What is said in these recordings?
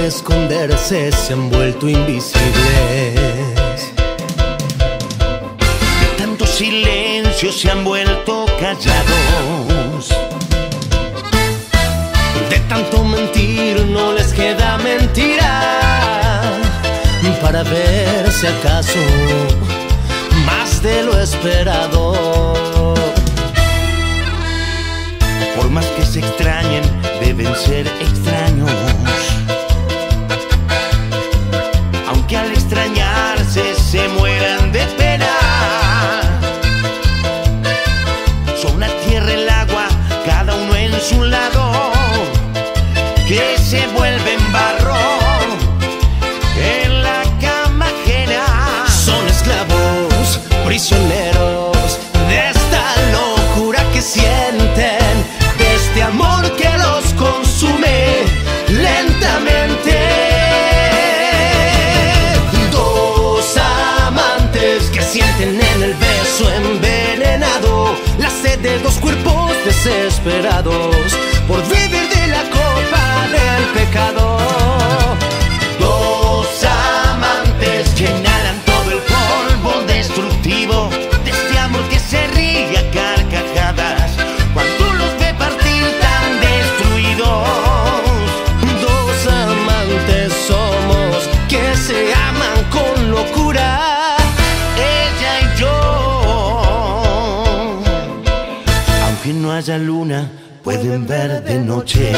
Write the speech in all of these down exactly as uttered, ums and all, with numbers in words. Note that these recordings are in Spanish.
esconderse se han vuelto invisibles. De tanto silencio se han vuelto callados. De tanto mentir no les queda mentira, para ver si acaso más de lo esperado. Por más que se extrañen, deben ser extraños. Aunque al extrañarse se mueran de pena. Son la tierra, el agua, cada uno en su lado, que se vuelven barro en la cama ajena. Son esclavos, prisioneros de esta locura que sienten, de este amor que los consume lentamente. Dos amantes que sienten en el beso envenenado la sed de dos cuerpos desesperados por vivir de la copa del pecado. Dos amantes que inhalan todo el polvo destructivo de este amor que se ríe a carcajadas cuando los ve partir tan destruidos. Dos amantes somos que se aman con locura, Ella y yo. Aunque no haya luna, pueden ver de noche.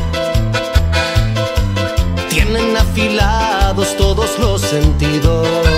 tienen afilados todos los sentidos.